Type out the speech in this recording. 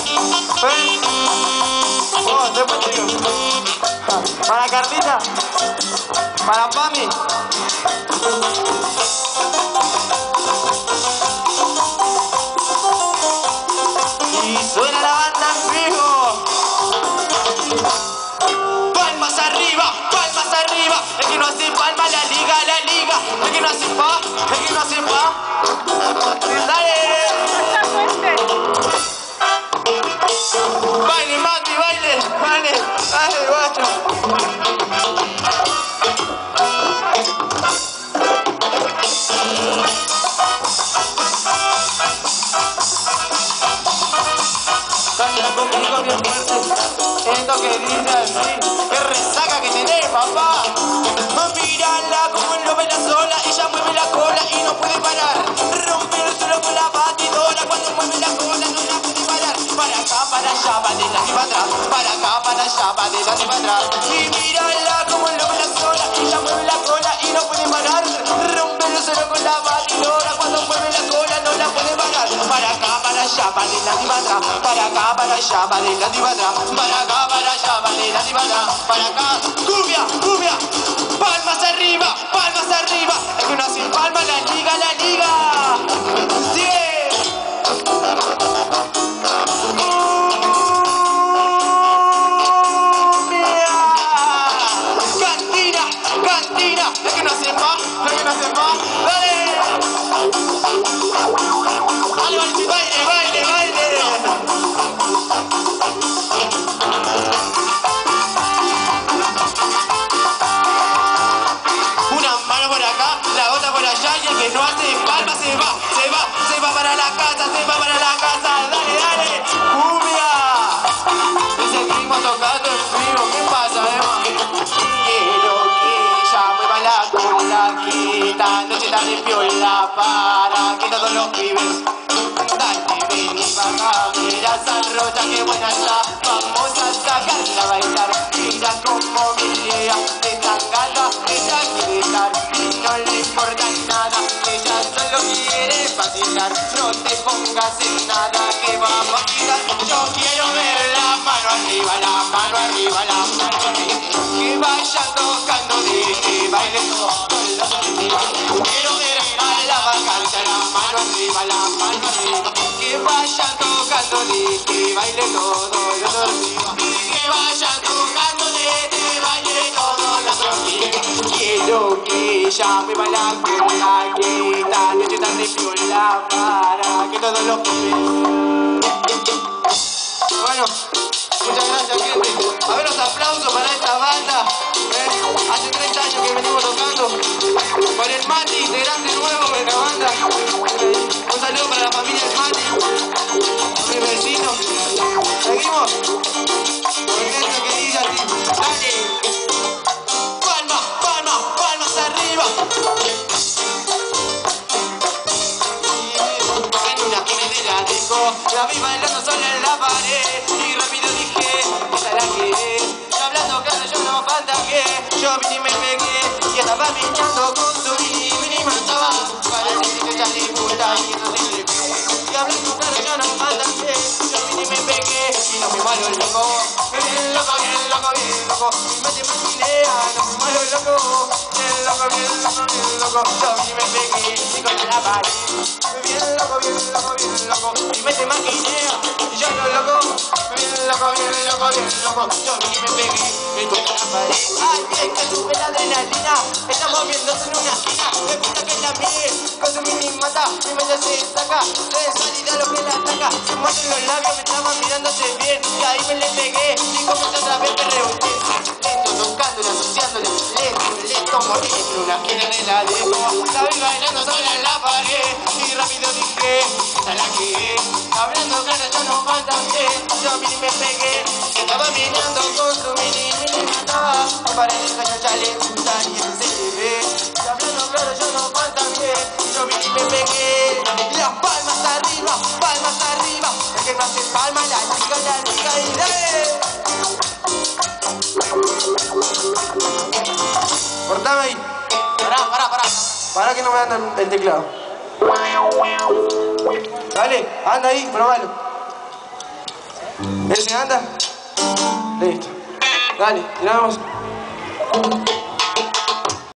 ¿Ven? Oh, después te digo. Para Carlita. Para Pami. Y suena la banda en vivo. Palmas arriba, palmas arriba. El que no hace palma, la liga, la liga. El que no hace pa, el que no hace pa. Dale. Baile, Mati, baile, baile, baile, guacho. Canta conmigo bien fuerte, esto que dice así, qué resaca que tenés, papá. Mírala como lo ve la sola, ella mueve la cola y no puede parar. Rompe el suelo con la batidora, cuando mueve la cola no la puede parar. Para acá, para allá, para adelante y para atrás. Para acá, para allá, para adelante y para atrás. Y mírala como lo ve la sola, ella mueve la cola y no puede parar. Rompe el suelo con la batidora, cuando mueve la cola no la puede parar. Para acá, para allá, para adelante y para atrás. Para acá, para allá, para adelante y para atrás. Para acá, para allá, para adelante y para atrás. Para acá, cumbia, cumbia. Palmas arriba, palmas arriba. El que no hace palma, la liga, la liga. ¡Sí! Cantina, cantina. El que no hace más, el que no hace más. ¡Dale! ¡Dale, baile, baile, baile! Por acá, la otra por allá y el que no hace palma se va, se va, se va para la casa, se va para la casa, dale, dale, cumbia. Y seguimos tocando en vivo, ¿qué pasa, Emma? Quiero que ella mueva la cola, que esta noche está de piola para que todos los pibes. Dale, ven y baja, mira esa rocha, que buena está, vamos a sacarla a bailar. Mira como milea, esta gata, ella quiere estar. No le importa nada, ella solo quiere vacilar. No te pongas en nada, que vamos a tirar. Yo quiero ver la mano arriba, la mano arriba, la mano arriba. Que vaya tocando que baile todo los arriba. Quiero ver a la vacancia, la mano arriba, la mano arriba. Que vaya tocando que baile todo los arriba. Que vaya tocando que baile todo los arriba. Quiero que ella mueva la cola, que esta noche está de piola para que todos los pibes. Bueno, muchas gracias, gente. A ver los aplausos para esta banda. Hace 30 años que venimos tocando. Por el Mati, integrante nuevo de la banda. Un saludo para la familia del Mati, mis vecinos. Seguimos. Con esto que dice así. Dale. Palmas, palmas, palmas arriba. En una esquina de la disco, la vi bailando sola en la pared. Y rápido dije, esa es la que es. Y hablando claro, yo no fantajeé. Yo vine y me pegué. Y estaba piñando con su mini mandaba. Para decir que ya le gusta y no se le ve. Y hablando claro, yo no fantajeé. Yo vine y me pegué. Y no me muero el loco. Bien loco, bien loco, bien loco. Y me te imaginea, no me muero el loco. Bien loco, bien loco, bien loco. Yo vine y me pegué. Y con la pared. Bien loco, bien loco, bien loco. Y me te imaginea. Y yo no loco. Bien loco, bien loco, bien loco. Yo vine y me pegué. Y con la pared. Ay, bien que sube la adrenalina. Estamos viéndose en una esquina. Me gusta que la mire. Con su mini mata. Mi mente se saca. De salida lo que la ataca. Se muestran los labios. Me estaban mirándose bien. Y ahí me le pegué. Y comencé otra vez que reboté. Lento, tocándole, asociándole. Lento, lento, morí. En una esquina de la disco. La vi bailando sola en la pared. Y rápido dije, esa es la que es. Hablando claro, yo no fantaseé. Yo vine y me pegué. Estaba mirando con su mini mataba. Para el caño ya le gusta y ese se le ve. Y hablando claro, yo no fantaseé. Yo vine y me pegué. Las palmas arriba, palmas arriba. El que no hace palma, la liga y dale. Cortame ahí. Pará. Pará que no me anda el teclado. Dale, anda ahí, probalo. ¿Ese anda? Listo. Dale, tiramos.